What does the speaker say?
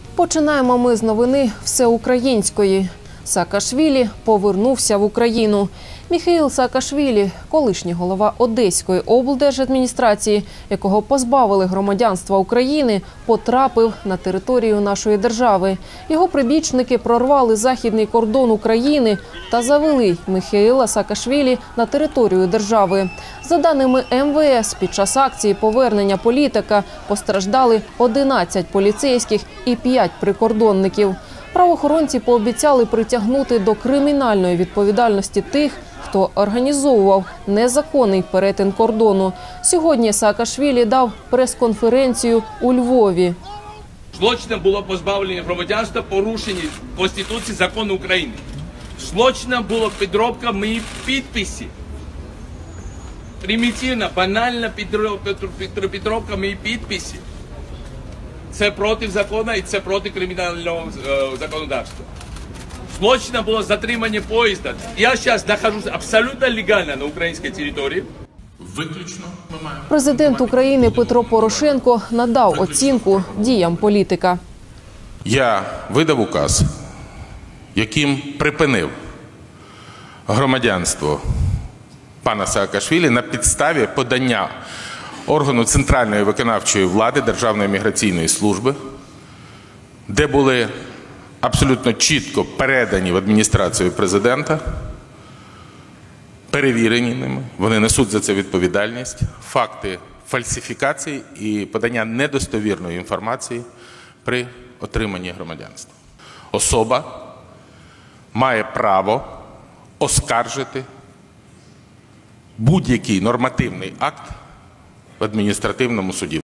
Починаємо ми з новини всеукраїнської. Саакашвілі повернувся в Україну. Міхеїл Саакашвілі, колишній голова Одеської облдержадміністрації, якого позбавили громадянства України, потрапив на територію нашої держави. Його прибічники прорвали західний кордон України та завели Міхеїла Саакашвілі на територію держави. За даними МВС, під час акції повернення політика постраждали 11 поліцейських і 5 прикордонників. Правоохоронці пообіцяли притягнути до кримінальної відповідальності тих, хто організовував незаконний перетин кордону. Сьогодні Саакашвілі дав прес-конференцію у Львові. Злочином було позбавлення громадянства, порушення Конституції, закону України. Злочином була підробка моїх підписів. Примітивна, банальна підробка моїх підписів. Це проти закону і це проти кримінального законодавства. Злочином було затримання поїзда. Я зараз знаходжусь абсолютно легально на українській території. Президент України Петро Порошенко надав оцінку діям політика. Я видав указ, яким припинив громадянство пана Саакашвілі на підставі подання органу Центральної виконавчої влади Державної міграційної служби, де були абсолютно чітко передані в адміністрацію президента, перевірені ними, вони несуть за це відповідальність, факти фальсифікації і подання недостовірної інформації при отриманні громадянства. Особа має право оскаржити будь-який нормативний акт в адміністративному суді.